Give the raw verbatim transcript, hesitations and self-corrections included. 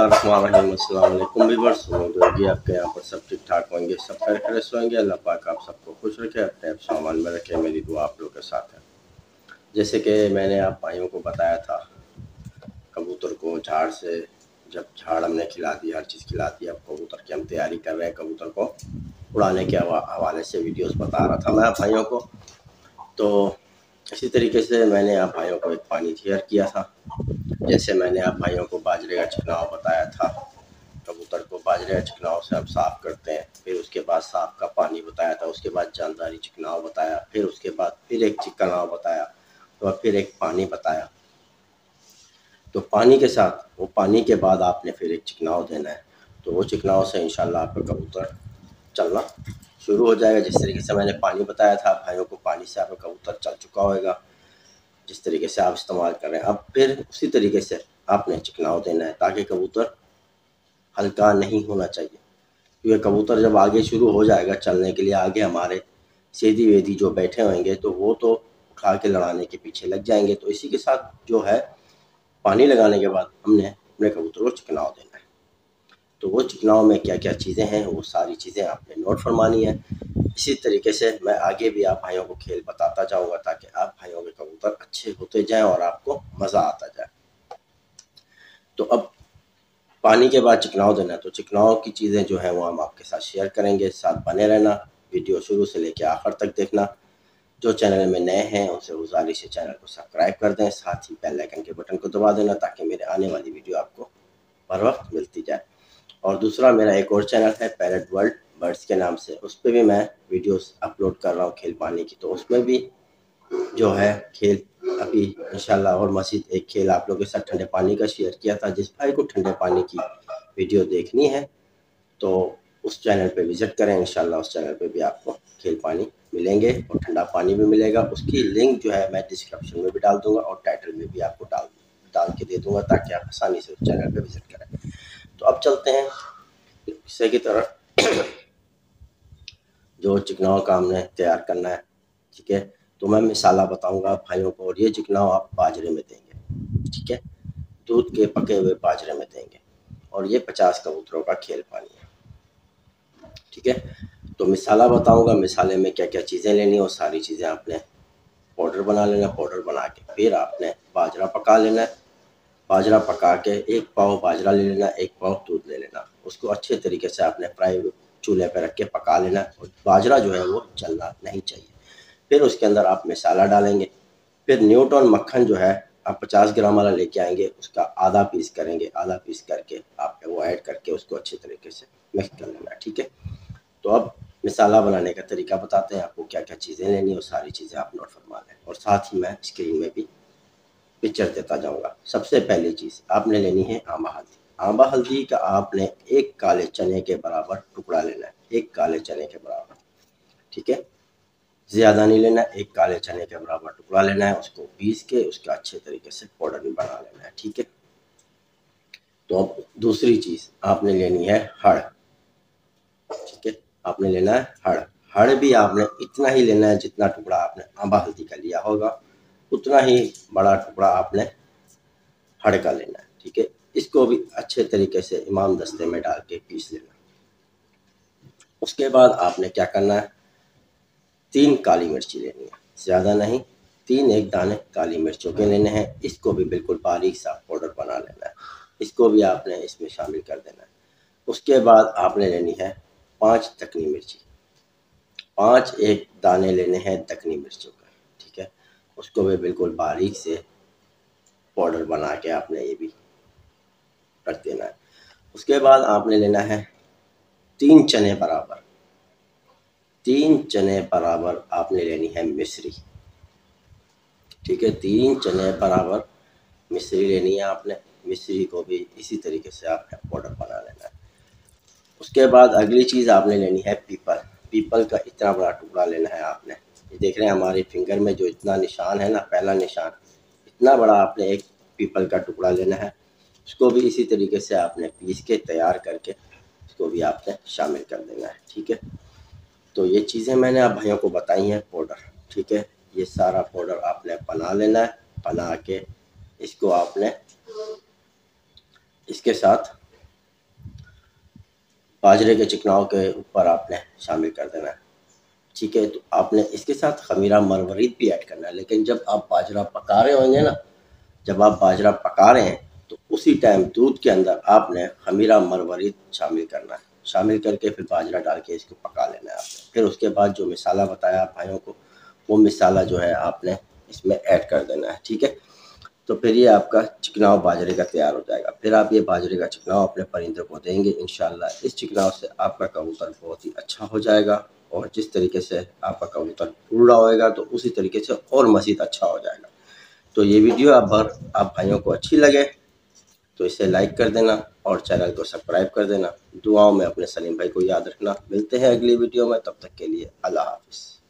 बिस्मिल्लाहिर्रहमानिर्रहीम। अस्सलाम वालेकुम व्यूअर्स, उम्मीद होगी आपके यहाँ पर सब ठीक ठाक होंगे, सब खैर से होंगे। अल्लाह पाक आप सबको खुश रखे, अपने आप सामान में रखे। मेरी दुआ आप लोग के साथ है। जैसे कि मैंने आप भाइयों को बताया था, कबूतर को झाड़ से जब झाड़ हमने खिला दी, हर चीज़ खिला दी, अब कबूतर की हम तैयारी कर रहे हैं। कबूतर को उड़ाने के हवाले से वीडियोस बता रहा था मैं आप भाइयों को। तो इसी तरीके से मैंने आप भाइयों को एक पानी तैयार किया था। जैसे मैंने आप भाइयों को बाजरे का चिकनाव बताया था, कबूतर को बाजरे का चिकनाव से हम साफ़ करते हैं। फिर उसके बाद साफ़ का पानी बताया था, उसके बाद जानदारी चिकनाव बताया, फिर उसके बाद फिर एक चिकनाव बताया, तो फिर एक पानी बताया। तो पानी के साथ, वो पानी के बाद आपने फिर एक चिकनाव देना है। तो वो चिकनाव से इंशाल्लाह आपका कबूतर चलना शुरू हो जाएगा। जिस तरीके से मैंने पानी बताया था भाइयों को, पानी से आपका कबूतर चल चुका होगा, जिस तरीके से आप इस्तेमाल कर रहे हैं। अब फिर उसी तरीके से आपने चिकनाव देना है, ताकि कबूतर हल्का नहीं होना चाहिए। क्योंकि कबूतर जब आगे शुरू हो जाएगा चलने के लिए, आगे हमारे सेधी वेदी जो बैठे होंगे तो वो तो उठा के लड़ाने के पीछे लग जाएंगे। तो इसी के साथ जो है, पानी लगाने के बाद हमने अपने कबूतर को चिकनाव देना है। तो वो चिकनाव में क्या क्या चीज़ें हैं, वो सारी चीज़ें आपने नोट फरमानी है। इसी तरीके से मैं आगे भी आप भाइयों को खेल बताता जाऊंगा, ताकि आप भाइयों के कबूतर अच्छे होते जाएं और आपको मज़ा आता जाए। तो अब पानी के बाद चिकनाव देना है, तो चिकनाव की चीज़ें जो है वो हम आपके साथ शेयर करेंगे। साथ बने रहना, वीडियो शुरू से लेकर आखिर तक देखना। जो चैनल में नए हैं उनसे गुजारिश है चैनल को सब्सक्राइब कर दें, साथ ही बेल आइकन के बटन को दबा देना, ताकि मेरे आने वाली वीडियो आपको हर वक्त मिलती जाए। और दूसरा मेरा एक और चैनल है पैरेट वर्ल्ड बर्ड्स के नाम से, उस पर भी मैं वीडियोस अपलोड कर रहा हूँ खेल पानी की। तो उसमें भी जो है खेल अभी इंशाल्लाह, और मज़ीद एक खेल आप लोगों के साथ ठंडे पानी का शेयर किया था। जिस भाई को ठंडे पानी की वीडियो देखनी है तो उस चैनल पे विज़िट करें। इंशाल्लाह उस चैनल पे भी आपको खेल पानी मिलेंगे और ठंडा पानी भी मिलेगा। उसकी लिंक जो है मैं डिस्क्रिप्शन में भी डाल दूँगा और टाइटल में भी आपको डाल डाल के दे दूँगा, ताकि आप आसानी से उस चैनल पे विज़िट करें। तो अब चलते हैं हिस्से की तरफ। जो चिकनाव का हमने तैयार करना है, ठीक है। तो मैं मिसाला बताऊंगा भाइयों को, और ये चिकनाव आप बाजरे में देंगे, ठीक है, दूध के पके हुए बाजरे में देंगे। और ये पचास कबूतरों का खेल पानी है, ठीक है। तो मिसाला बताऊंगा, मिसाले में क्या क्या चीज़ें लेनी है, वो सारी चीज़ें आपने पाउडर बना लेना। पाउडर बना के फिर आपने बाजरा पका लेना है। बाजरा पका के एक पाव बाजरा ले लेना, एक पाव दूध ले लेना। उसको अच्छे तरीके से आपने फ्राई चूल्हे पर रख के पका लेना, और बाजरा जो है वो जलना नहीं चाहिए। फिर उसके अंदर आप मसाला डालेंगे। फिर न्यूट्रॉन मक्खन जो है आप पचास ग्राम वाला लेके आएंगे, उसका आधा पीस करेंगे, आधा पीस करके आप वो ऐड करके उसको अच्छे तरीके से मिक्स कर लेना, ठीक है। तो अब मसाला बनाने का तरीका बताते हैं आपको, क्या क्या चीज़ें लेनी है, वो सारी चीज़ें आप नोट फरमा लें, और साथ ही मैं स्क्रीन में भी पिक्चर देता जाऊंगा। सबसे पहली चीज़ आपने लेनी है आंबा हल्दी। आंबा हल्दी का आपने एक काले चने के बराबर टुकड़ा लेना है, एक काले चने के बराबर, ठीक है, ज़्यादा नहीं लेना। एक काले चने के बराबर टुकड़ा लेना है, उसको पीस के उसका अच्छे तरीके से पाउडर भी बना लेना है, ठीक है। तो अब दूसरी चीज़ आपने लेनी है हड़, ठीक है, आपने लेना है हड़। हड़ भी आपने इतना ही लेना है जितना टुकड़ा आपने आंबा हल्दी का लिया होगा, उतना ही बड़ा टुकड़ा आपने हड़ का लेना है, ठीक है। इसको भी अच्छे तरीके से इमाम दस्ते में डाल के पीस लेना। उसके बाद आपने क्या करना है, तीन काली मिर्ची लेनी है, ज़्यादा नहीं, तीन एक दाने काली मिर्चों के लेने हैं। इसको भी बिल्कुल बारीक सा पाउडर बना लेना है, इसको भी आपने इसमें शामिल कर देना है। उसके बाद आपने लेनी है पाँच दखनी मिर्ची, पाँच एक दाने लेने हैं दखनी मिर्चों का, ठीक है। उसको भी बिल्कुल बारीक से पाउडर बना के आपने ये भी रख देना है। उसके बाद आपने लेना है तीन चने बराबर, तीन चने बराबर आपने लेनी है मिश्री, ठीक है, तीन चने बराबर मिश्री लेनी है आपने। मिश्री को भी इसी तरीके से आपने पाउडर बना लेना है। उसके बाद अगली चीज़ आपने लेनी है पीपल। पीपल का इतना बड़ा टुकड़ा लेना है आपने, ये देख रहे हैं हमारे फिंगर में जो इतना निशान है ना, पहला निशान, इतना बड़ा आपने एक पीपल का टुकड़ा लेना है। उसको भी इसी तरीके से आपने पीस के तैयार करके उसको भी आपने शामिल कर देना है, ठीक है। तो ये चीज़ें मैंने आप भाइयों को बताई हैं पाउडर, ठीक है। ये सारा पाउडर आपने बना लेना है, बना के इसको आपने इसके साथ बाजरे के चिकनाव के ऊपर आपने शामिल कर देना है। ठीक है, तो आपने इसके साथ खमीरा मरवरीत भी ऐड करना है। लेकिन जब आप बाजरा पका रहे होंगे ना, जब आप बाजरा पका रहे हैं तो उसी टाइम दूध के अंदर आपने खमीरा मरवरीत शामिल करना है। शामिल करके फिर बाजरा डाल के इसको पका लेना है आपने। फिर उसके बाद जो मिसाला बताया आप भाइयों को, वो मिसाला जो है आपने इसमें ऐड कर देना है। ठीक है, तो फिर ये आपका चिकनाव बाजरे का तैयार हो जाएगा। फिर आप ये बाजरे का चिकनाव अपने परिंदे को देंगे इंशाल्लाह। इस चिकनाव से आपका कबूतर बहुत ही अच्छा हो जाएगा, और जिस तरीके से आपका कबूतर उड़ रहा होएगा तो उसी तरीके से और मज़ीद अच्छा हो जाएगा। तो ये वीडियो आप भर आप भाइयों को अच्छी लगे तो इसे लाइक कर देना और चैनल को सब्सक्राइब कर देना। दुआओं में अपने सलीम भाई को याद रखना। मिलते हैं अगली वीडियो में, तब तक के लिए अल्लाह हाफ़िज़।